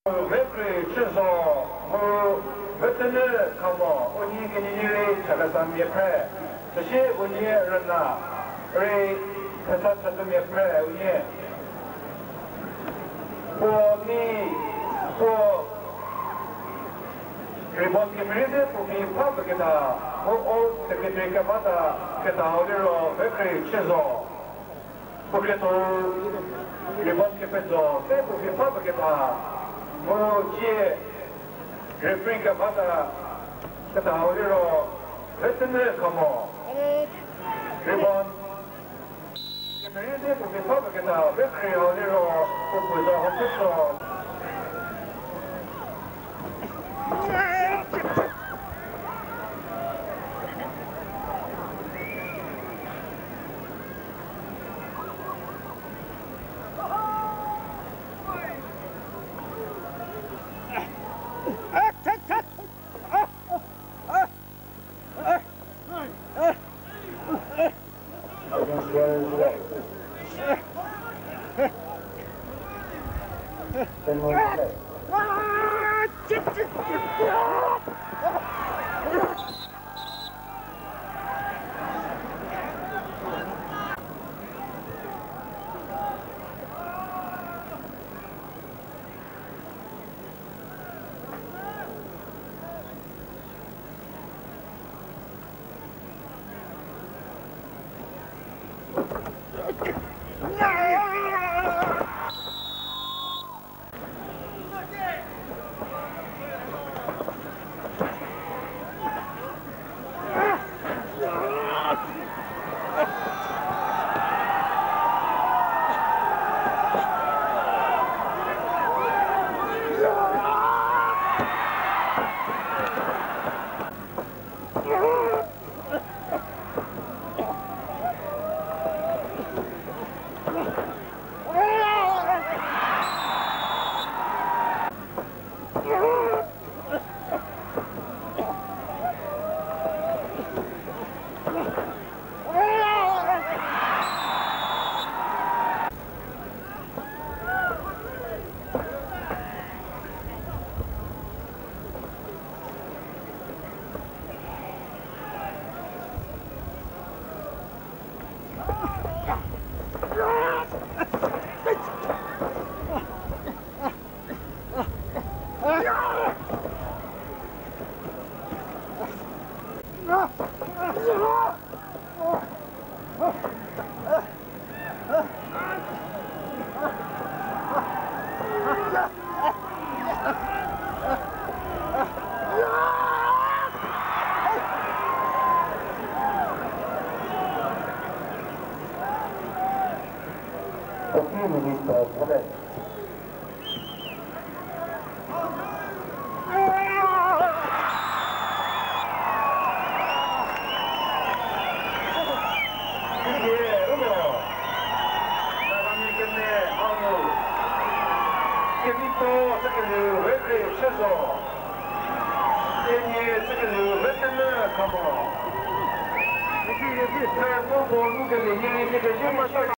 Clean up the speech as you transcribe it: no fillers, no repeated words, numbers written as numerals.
Vekri Chizo, who Vetene Kamo, Oni Kenini, Chagasam Yapre, the ship Uni Rana, Ray Tasatum Yapre, Uni. For me, for Ribon Kimride, for me, Pabaketa, for all Secretary Kamata, Keta, Vekri Chizo, Poketo, Ribon Kipezo, for me, Pabaketa. Moje Refringa Bata Katauriro Vetene Kamo Ribon Kemeride for the public and our victory on Liro was our official.